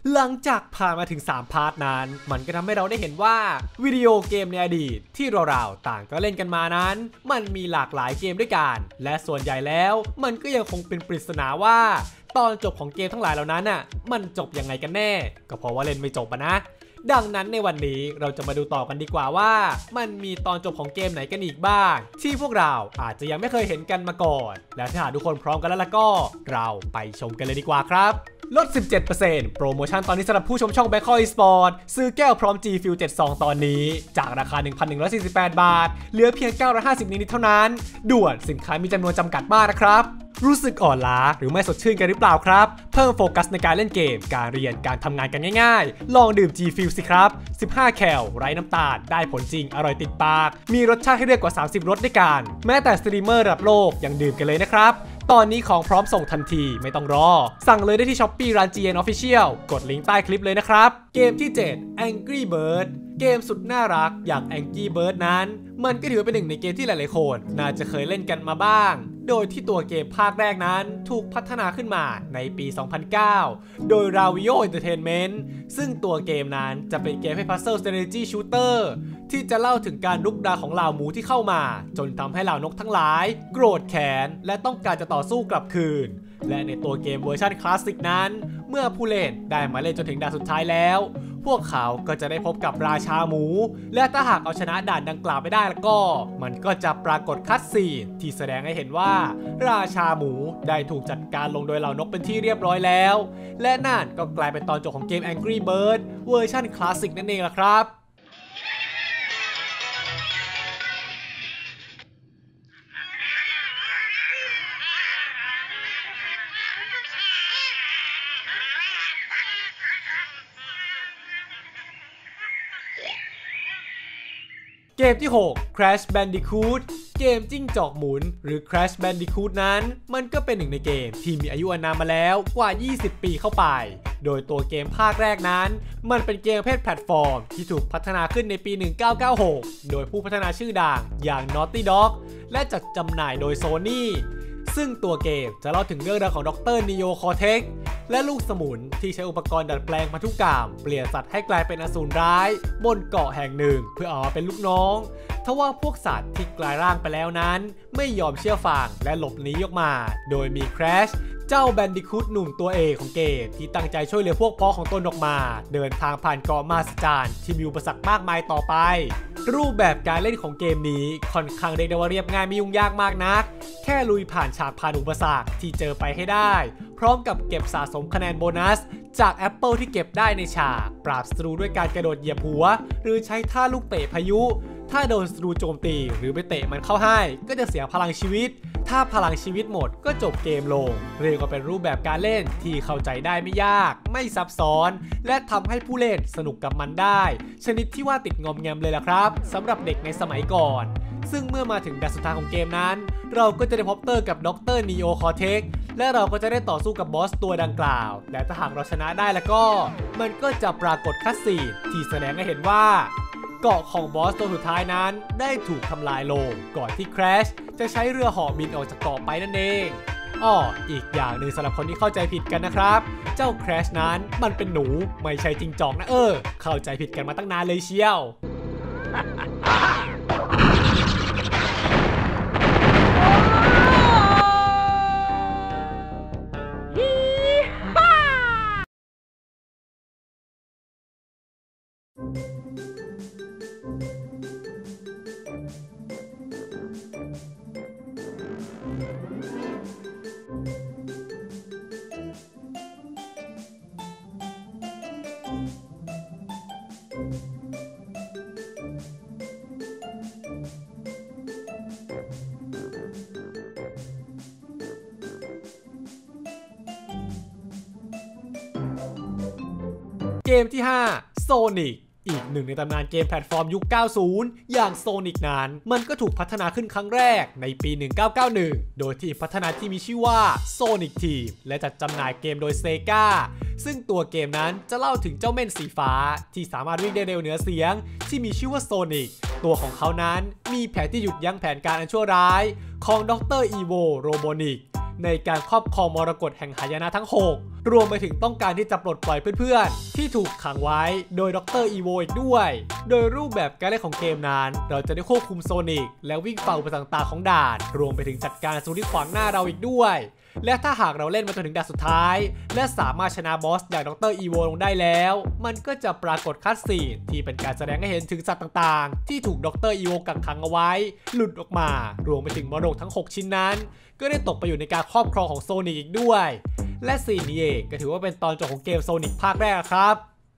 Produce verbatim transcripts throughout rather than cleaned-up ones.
หลังจากผ่านมาถึงสามพาร์ทนั้นมันก็ทำให้เราได้เห็นว่าวิดีโอเกมในอดีตที่เราๆต่างก็เล่นกันมานั้นมันมีหลากหลายเกมด้วยกันและส่วนใหญ่แล้วมันก็ยังคงเป็นปริศนาว่าตอนจบของเกมทั้งหลายเหล่านั้นน่ะมันจบยังไงกันแน่ก็เพราะว่าเล่นไม่จบนะดังนั้นในวันนี้เราจะมาดูต่อกันดีกว่าว่ามันมีตอนจบของเกมไหนกันอีกบ้างที่พวกเราอาจจะยังไม่เคยเห็นกันมาก่อนและถ้าหากทุกคนพร้อมกันแล้วล่ะก็เราไปชมกันเลยดีกว่าครับลด สิบเจ็ดเปอร์เซ็นต์ โปรโมชั่นตอนนี้สำหรับผู้ชมช่อง Bangkok Esport ซื้อแก้วพร้อม G Fuel เจ็ดสิบสองตอนนี้จากราคา หนึ่งพันหนึ่งร้อยสี่สิบแปด บาทเหลือเพียงเก้าร้อยห้าสิบนิดๆเท่านั้นด่วนสินค้ามีจำนวนจำกัดมากนะครับรู้สึกอ่อนล้าหรือไม่สดชื่นกันหรือเปล่าครับเพิ่มโฟกัสในการเล่นเกมการเรียนการทำงานกันง่ายๆลองดื่ม G Fuel สิครับสิบห้าแคลไร้น้ำตาลได้ผลจริงอร่อยติดปากมีรสชาติให้เลือกกว่าสามสิบรสด้วยกันแม้แต่สตรีมเมอร์ระดับโลกยังดื่มกันเลยนะครับตอนนี้ของพร้อมส่งทันทีไม่ต้องรอสั่งเลยได้ที่ Shopee ร้าน จี เอ็น Official กดลิงก์ใต้คลิปเลยนะครับเกมที่เจ็ด Angry Bird เกมสุดน่ารักอย่าง Angry Bird นั้นมันก็ถือเป็นหนึ่งในเกมที่หลายๆคนน่าจะเคยเล่นกันมาบ้างโดยที่ตัวเกมภาคแรกนั้นถูกพัฒนาขึ้นมาในปี สองพันเก้า โดย Ravio Entertainment ซึ่งตัวเกมนั้นจะเป็นเกมให้ Puzzle Strategy Shooter ที่จะเล่าถึงการลุกดาของเหล่าหมูที่เข้ามาจนทำให้เหล่านกทั้งหลายโกรธแค้นและต้องการจะต่อสู้กลับคืนและในตัวเกมเวอร์ชันคลาสสิกนั้นเมื่อผู้เล่นได้มาเล่นจนถึงด่านสุดท้ายแล้วพวกเขาก็จะได้พบกับราชาหมูและถ้าหากเอาชนะด่านดังกล่าวไปได้แล้วก็มันก็จะปรากฏคัตซีนที่แสดงให้เห็นว่าราชาหมูได้ถูกจัดการลงโดยเหล่านกเป็นที่เรียบร้อยแล้วและนั่นก็กลายเป็นตอนจบของเกม Angry Bird เวอร์ชันคลาสสิกนั่นเองล่ะครับเกมที่ หก Crash Bandicoot เกมจิ้งจอกหมุนหรือ Crash Bandicoot นั้นมันก็เป็นหนึ่งในเกมที่มีอายุอานามมาแล้วกว่ายี่สิบปีเข้าไปโดยตัวเกมภาคแรกนั้นมันเป็นเกมประเภทแพลตฟอร์มที่ถูกพัฒนาขึ้นในปี หนึ่งพันเก้าร้อยเก้าสิบหก โดยผู้พัฒนาชื่อดังอย่าง Naughty Dog และจัดจำหน่ายโดย Sony ซึ่งตัวเกมจะเล่าถึงเรื่องราวของดร. Neo Cortex และลูกสมุนที่ใช้อุปกรณ์ดัดแปลงพันธุกรรมเปลี่ยนสัตว์ให้กลายเป็นอสูรร้ายบนเกาะแห่งหนึ่งเพื่อเอามาเป็นลูกน้องทว่าพวกสัตว์ที่กลายร่างไปแล้วนั้นไม่ยอมเชื่อฟังและหลบหนีออกมาโดยมี Crash เจ้าแบนดิคูดหนุ่มตัวเอกของเกมที่ตั้งใจช่วยเหลือพวกพ้องของตนออกมาเดินทางผ่านเกาะมหัศจรรย์ที่มีอุปสรรคมากมายต่อไปรูปแบบการเล่นของเกมนี้ค่อนข้างเรียกได้ว่าเรียบง่ายไม่ยุ่งยากมากนักแค่ลุยผ่านฉากผ่านอุปสรรคที่เจอไปให้ได้พร้อมกับเก็บสะสมคะแนนโบนัสจากแอปเปิลที่เก็บได้ในฉากปราบศัตรูด้วยการกระโดดเหยียบหัวหรือใช้ท่าลูกเตะพายุถ้าโดนศัตรูโจมตีหรือไปเตะมันเข้าให้ก็จะเสียพลังชีวิตถ้าพลังชีวิตหมดก็จบเกมลงเรียกว่าเป็นรูปแบบการเล่นที่เข้าใจได้ไม่ยากไม่ซับซ้อนและทำให้ผู้เล่นสนุกกับมันได้ชนิดที่ว่าติดงอมแงมเลยล่ะครับสำหรับเด็กในสมัยก่อนซึ่งเมื่อมาถึงด่านสุดท้ายของเกมนั้นเราก็จะได้พบเจอกับดร. Neo Cortex และเราก็จะได้ต่อสู้กับบอสตัวดังกล่าวและถ้าหากเราชนะได้แล้วก็มันก็จะปรากฏคัตซีนที่แสดงให้เห็นว่าเกาะของบอสตัวสุดท้ายนั้นได้ถูกทำลายลงก่อนที่ Crash จะใช้เรือเหาะบินออกจากเกาะไปนั่นเองอ้ออีกอย่างหนึ่งสำหรับคนที่เข้าใจผิดกันนะครับเจ้า Crash นั้นมันเป็นหนูไม่ใช่จิงจอกนะเออเข้าใจผิดกันมาตั้งนานเลยเชียวเกมที่ ห้า Sonic อีกหนึ่งในตำนานเกมแพลตฟอร์มยุค เก้าสิบ อย่าง Sonic นั้นมันก็ถูกพัฒนาขึ้นครั้งแรกในปี หนึ่งพันเก้าร้อยเก้าสิบเอ็ด โดยทีมพัฒนาที่มีชื่อว่า Sonic Team และจัดจำหน่ายเกมโดย Sega ซึ่งตัวเกมนั้นจะเล่าถึงเจ้าเม่นสีฟ้าที่สามารถวิ่งได้เร็วเหนือเสียงที่มีชื่อว่า Sonic ตัวของเขานั้นมีแผนที่หยุดยั้งแผนการอันชั่วร้ายของดร. Evo Robotnik ในการครอบครองมรกตแห่งหายนะทั้งหกรวมไปถึงต้องการที่จะปลดปล่อยเพื่อนๆที่ถูกขังไว้โดยดรอีโวอีกด้วยโดยรูปแบบการเล่นของเกมนั้นเราจะได้ควบคุมโซนิกและวิ่งฝ่าอุปสรรคต่างๆของด่านรวมไปถึงจัดการศัตรูที่ขวางหน้าเราอีกด้วยและถ้าหากเราเล่นมาจนถึงด่านสุดท้ายและสามารถชนะบอสอย่างดรอีโวลงได้แล้วมันก็จะปรากฏคัสซีนที่เป็นการแสดงให้เห็นถึงสัตว์ต่างๆที่ถูกดรอีโวกักขังเอาไว้หลุดออกมารวมไปถึงมรดกทั้งหกชิ้นนั้นก็ได้ตกไปอยู่ในการครอบครองของโซนิกอีกด้วยและซีนนี้เองก็ถือว่าเป็นตอนจบของเกมโซนิกภาคแรกครับ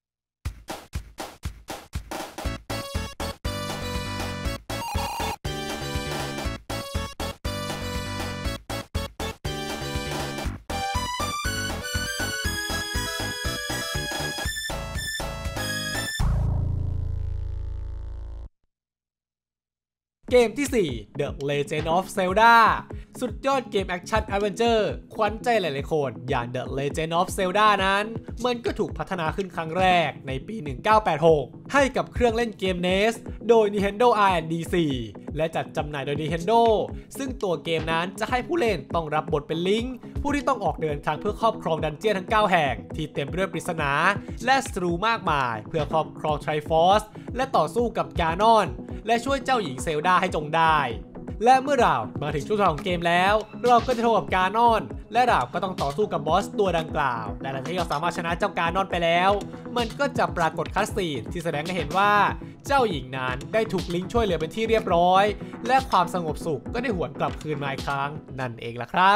เกมที่ สี่ The Legend of Zelda สุดยอดเกมแอคชั่นแอดเวนเจอร์ขวัญใจหลายๆคนอย่าง The Legend of Zelda นั้นมันก็ถูกพัฒนาขึ้นครั้งแรกในปี หนึ่งเก้าแปดหก ให้กับเครื่องเล่นเกม เน ส โดย Nintendo อาร์ แอนด์ ดี โฟร์ และจัดจำหน่ายโดย Nintendo ซึ่งตัวเกมนั้นจะให้ผู้เล่นต้องรับบทเป็นลิงค์ผู้ที่ต้องออกเดินทางเพื่อครอบครองดันเจี้ยนทั้งเก้าแห่งที่เต็มไปด้วยปริศนาและสตรูมากมายเพื่อครอบครองไทรฟอสและต่อสู้กับกานอนและช่วยเจ้าหญิงเซลดาให้จงได้และเมื่อเรามาถึงช่วงท้ายของเกมแล้วเราก็จะโทรกับกานอนและเราก็ต้องต่อสู้กับบอสตัวดังกล่าวและหลังจากที่เราสามารถชนะเจ้ากานอนไปแล้วมันก็จะปรากฏคัสซีนที่แสดงให้เห็นว่าเจ้าหญิงนั้นได้ถูกลิงช่วยเหลือเป็นที่เรียบร้อยและความสงบสุขก็ได้หวนกลับคืนมาอีกครั้งนั่นเองล่ะครับ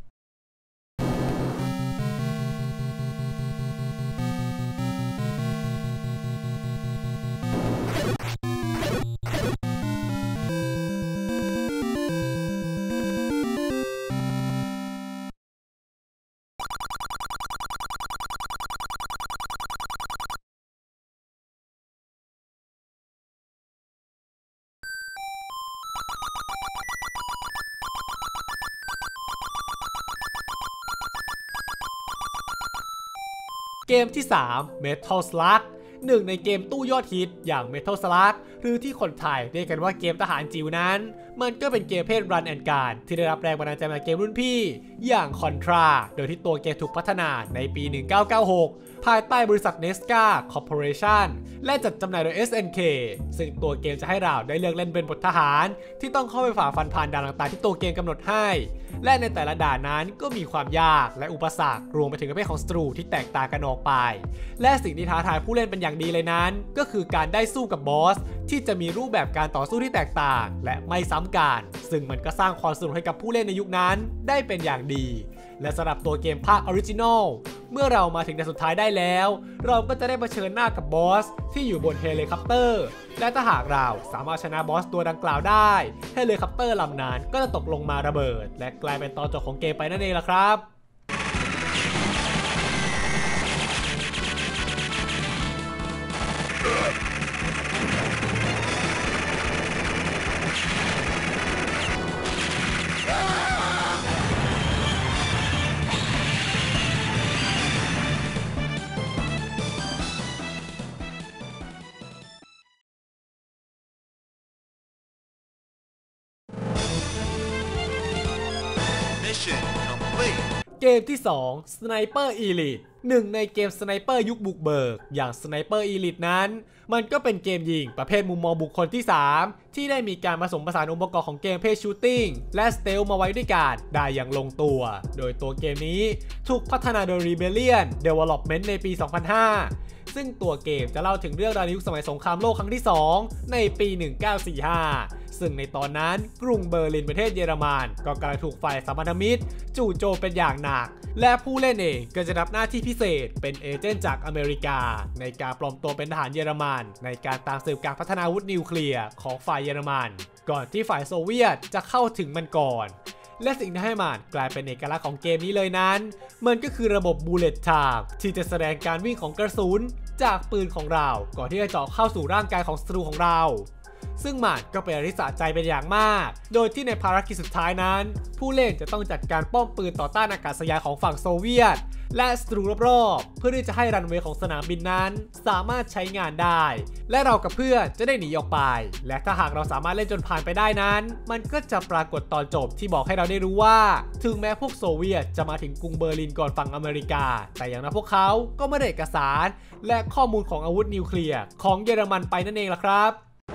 เกมที่ สาม Metal Slug หนึ่งในเกมตู้ยอดฮิตอย่าง Metal Slug หรือที่คนไทยเรียกกันว่าเกมทหารจิ๋วนั้นมันก็เป็นเกมเพศ Run and Gun ที่ได้รับแรงบันดาลใจมาจากเกมรุ่นพี่อย่าง Contra โดยที่ตัวเกมถูกพัฒนาในปี หนึ่งเก้าเก้าหก ภายใต้บริษัท Nesca Corporation และจัดจำหน่ายโดย เอส เอ็น เค ซึ่งตัวเกมจะให้เราได้เลือกเล่นเป็นบททหารที่ต้องเข้าไปฝ่าฟันผ่านด่านต่างๆที่ตัวเกมกำหนดให้และในแต่ละด่านนั้นก็มีความยากและอุปสรรครวมไปถึงประเภทของศัตรูที่แตกต่างกันออกไปและสิ่งที่ท้าทายผู้เล่นเป็นอย่างดีเลยนั้นก็คือการได้สู้กับบอสที่จะมีรูปแบบการต่อสู้ที่แตกต่างและไม่ซ้ำกันซึ่งมันก็สร้างความสนุกให้กับผู้เล่นในยุคนั้นได้เป็นอย่างดีและสำหรับตัวเกมภาคออริจินอลเมื่อเรามาถึงด่านสุดท้ายได้แล้วเราก็จะได้เผชิญหน้ากับบอสที่อยู่บนเฮลิคอปเตอร์และถ้าหากเราสามารถชนะบอสตัวดังกล่าวได้เฮลิคอปเตอร์ลำนั้นก็จะตกลงมาระเบิดและกลายเป็นตอนจบของเกมไปนั่นเองล่ะครับเกมที่ สอง Sniper Elite หนึ่งในเกมสไนเปอร์ยุคบุกเบิกอย่าง Sniper Elite นั้นมันก็เป็นเกมยิงประเภทมุมมองบุคคลที่ สาม ที่ได้มีการผสมผสานองค์ประกอบของเกมเพศชูตติ้งและสเตลมาไว้ด้วยกันได้อย่างลงตัวโดยตัวเกมนี้ถูกพัฒนาโดย Rebellion Development ในปี สองพันห้า ซึ่งตัวเกมจะเล่าถึงเรื่องราวในยุคสมัยสงครามโลกครั้งที่ สอง ในปี หนึ่งเก้าสี่ห้าซึ่งในตอนนั้นกรุงเบอร์ลินประเทศเยอรมันก็กำลังถูกฝ่ายสัมพันธมิตรจู่โจมเป็นอย่างหนักและผู้เล่นเองก็จะรับหน้าที่พิเศษเป็นเอเจนต์จากอเมริกาในการปลอมตัวเป็นทหารเยอรมันในการตามสืบการพัฒนาอาวุธนิวเคลียร์ของฝ่ายเยอรมันก่อนที่ฝ่ายโซเวียตจะเข้าถึงมันก่อนและสิ่งที่ให้มันกลายเป็นเอกลักษณ์ของเกมนี้เลยนั้นมันก็คือระบบ Bullet Time ที่จะแสดงการวิ่งของกระสุนจากปืนของเราก่อนที่จะเจาะเข้าสู่ร่างกายของศัตรูของเราซึ่งมันก็เป็นอะไรที่สะใจเป็นอย่างมากโดยที่ในภารกิจสุดท้ายนั้นผู้เล่นจะต้องจัดการป้อมปืนต่อต้านอากาศยานของฝั่งโซเวียตและสตรูรอบๆเพื่อที่จะให้รันเวย์ของสนามบินนั้นสามารถใช้งานได้และเรากับเพื่อนจะได้หนีออกไปและถ้าหากเราสามารถเล่นจนผ่านไปได้นั้นมันก็จะปรากฏตอนจบที่บอกให้เราได้รู้ว่าถึงแม้พวกโซเวียตจะมาถึงกรุงเบอร์ลินก่อนฝั่งอเมริกาแต่อย่างนั้นพวกเขาก็ไม่ได้เอกสารและข้อมูลของอาวุธนิวเคลียร์ของเยอรมันไปนั่นเองล่ะครับ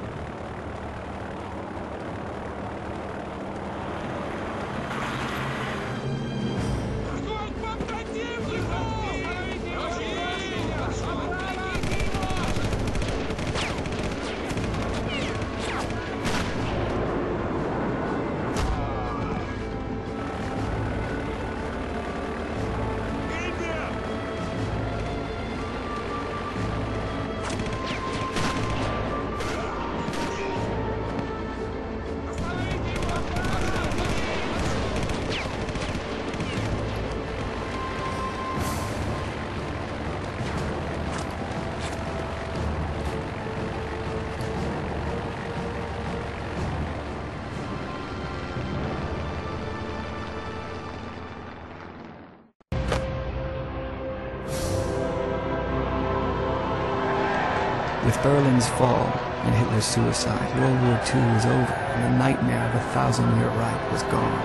With Berlin's fall and Hitler's suicide, World War Two was over and the nightmare of a thousand-year Reich was gone.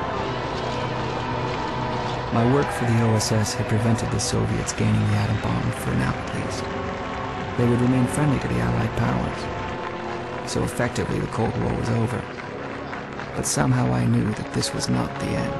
My work for the O S S had prevented the Soviets gaining the atom bomb for now at least. They would remain friendly to the Allied powers. So effectively the Cold War was over. But somehow I knew that this was not the end.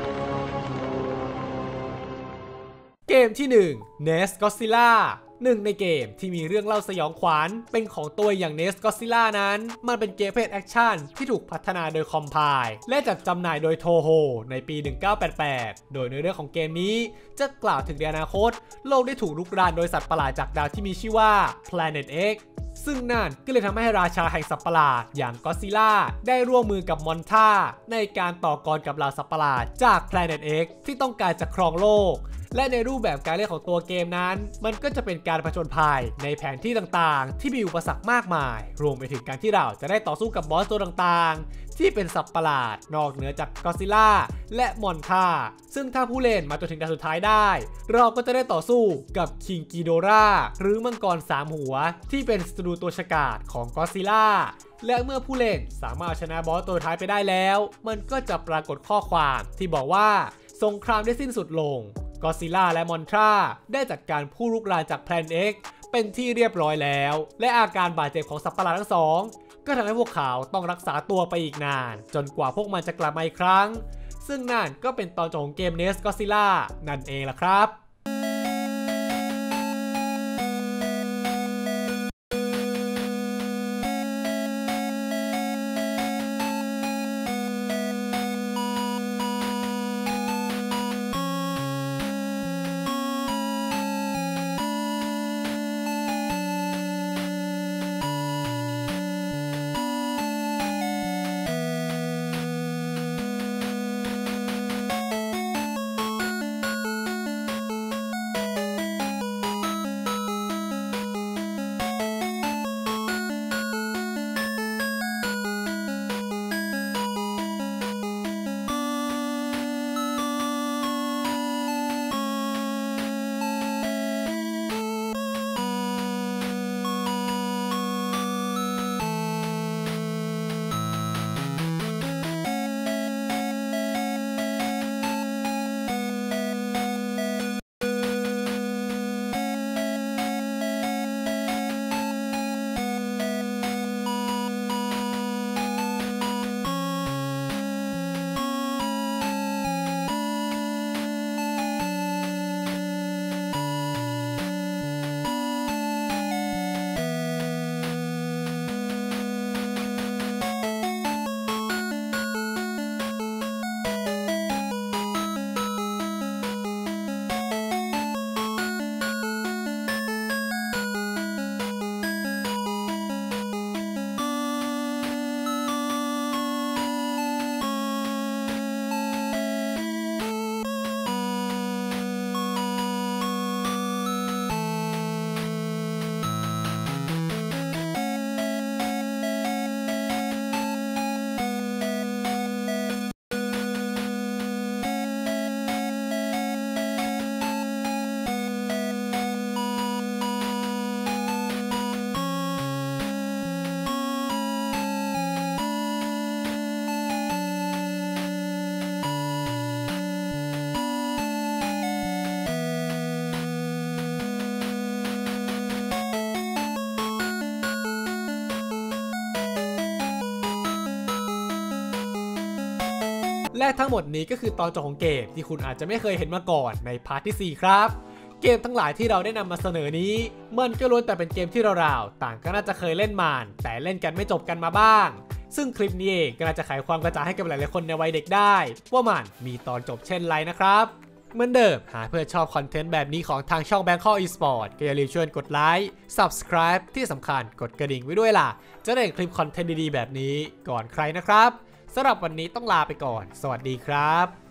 เกมที่หนึ่ง เนส Godzillaหนึ่งในเกมที่มีเรื่องเล่าสยองขวัญเป็นของตัวอย่าง เนส Godzilla นั้นมันเป็นเกมเพลย์แอคชั่นที่ถูกพัฒนาโดยคอมไพล์และจัดจำหน่ายโดยโทโฮในปีหนึ่งเก้าแปดแปดโดยในเรื่องของเกมนี้จะกล่าวถึงในอนาคตโลกได้ถูกรุกรานโดยสัตว์ประหลาดจากดาวที่มีชื่อว่า Planet X ซึ่งนั่นก็เลยทำให้ราชาแห่งสัตว์ประหลาดอย่าง Godzilla ได้ร่วมมือกับมอนทาในการต่อกรกับเหล่าสัตว์ประหลาดจาก Planet X ที่ต้องการจะครองโลกและในรูปแบบการเล่นของตัวเกมนั้นมันก็จะเป็นการผจญภัยในแผนที่ต่างๆที่มีอุปสรรคมากมายรวมไปถึงการที่เราจะได้ต่อสู้กับบอสตัวต่างๆที่เป็นสัตว์ประหลาดนอกเหนือจากก็อดซิลล่าและมอนทาซึ่งถ้าผู้เล่นมาจนถึงด่านสุดท้ายได้เราก็จะได้ต่อสู้กับคิงกิโดราหรือมังกรสามหัวที่เป็นศัตรูตัวฉกาจของก็อดซิลล่าและเมื่อผู้เล่นสามารถชนะบอสตัวท้ายไปได้แล้วมันก็จะปรากฏข้อความที่บอกว่าสงครามได้สิ้นสุดลงก็อดซิลล่าและมอนทราได้จัดการผู้รุกรานจาก Planet X เป็นที่เรียบร้อยแล้วและอาการบาดเจ็บของสัตว์ประหลาดทั้งสองก็ทำให้พวกเขาต้องรักษาตัวไปอีกนานจนกว่าพวกมันจะกลับมาอีกครั้งซึ่งนั่นก็เป็นตอนจบของเกม เนส Godzilla นั่นเองล่ะครับและทั้งหมดนี้ก็คือตอนจบของเกมที่คุณอาจจะไม่เคยเห็นมาก่อนในพาร์ทที่สี่ครับเกมทั้งหลายที่เราได้นำมาเสนอนี้มันก็ล้วนแต่เป็นเกมที่เราๆต่างก็น่าจะเคยเล่นมานแต่เล่นกันไม่จบกันมาบ้างซึ่งคลิปนี้เองก็น่าจะไขความกระจ่างให้กับหลายๆคนในวัยเด็กได้ว่ามันมีตอนจบเช่นไรนะครับเหมือนเดิมหากเพื่อนชอบคอนเทนต์แบบนี้ของทางช่อง Bangkok Esport ก็อย่าลืมช่วยกดไลค์ Subscribe ที่สำคัญกดกระดิ่งไว้ด้วยล่ะจะได้เห็นคลิปคอนเทนต์ดีๆแบบนี้ก่อนใครนะครับสำหรับวันนี้ต้องลาไปก่อนสวัสดีครับ